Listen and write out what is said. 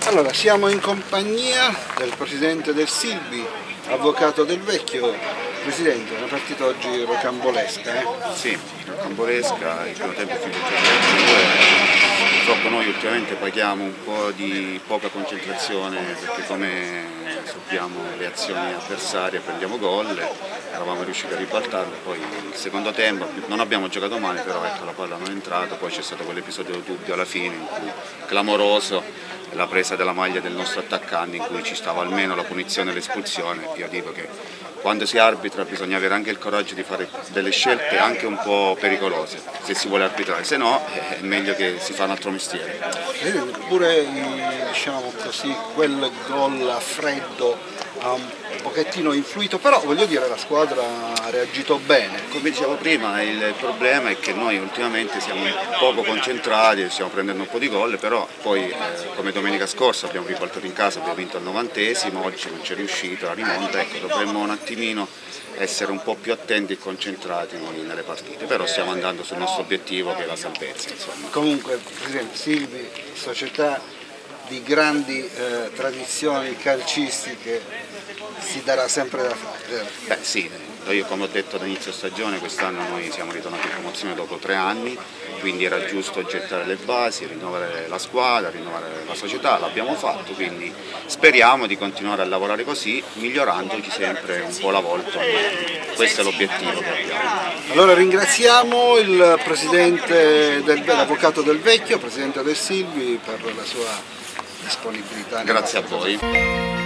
Allora, siamo in compagnia del presidente del Silvi, avvocato Del Vecchio. Presidente, una partita oggi rocambolesca, eh? Sì, rocambolesca, il primo tempo è finito 3-2. Purtroppo noi ultimamente paghiamo un po' di poca concentrazione perché come subiamo le azioni avversarie prendiamo gol, eravamo riusciti a ribaltarlo, poi il secondo tempo non abbiamo giocato male, però ecco, la palla non è entrata, poi c'è stato quell'episodio dubbio alla fine, in cui, clamoroso, la presa della maglia del nostro attaccante in cui ci stava almeno la punizione e l'espulsione. Io dico che quando si arbitra bisogna avere anche il coraggio di fare delle scelte anche un po' pericolose se si vuole arbitrare, se no è meglio che si fa un altro mestiere. Eppure, diciamo così, quel gol a freddo ha un pochettino influito, però voglio dire la squadra ha reagito bene. Come dicevo prima, il problema è che noi ultimamente siamo poco concentrati, stiamo prendendo un po' di gol, però poi come domenica scorsa abbiamo ribaltato in casa, abbiamo vinto al 90°, oggi non ci è riuscito, la rimonta, ecco, dovremmo un attimino essere un po' più attenti e concentrati nelle partite, però stiamo andando sul nostro obiettivo che è la salvezza. Insomma. Comunque, Presidente Silvi, società di grandi tradizioni calcistiche, si darà sempre da fare. Beh sì, io come ho detto all'inizio stagione, quest'anno noi siamo ritornati in promozione dopo 3 anni, quindi era giusto gettare le basi, rinnovare la squadra, rinnovare la società, l'abbiamo fatto, quindi speriamo di continuare a lavorare così, migliorandoci sempre un po' alla volta, questo è l'obiettivo che abbiamo. Allora ringraziamo il presidente l'avvocato Del Vecchio, presidente del Silvi, per la sua disponibilità. Grazie a voi.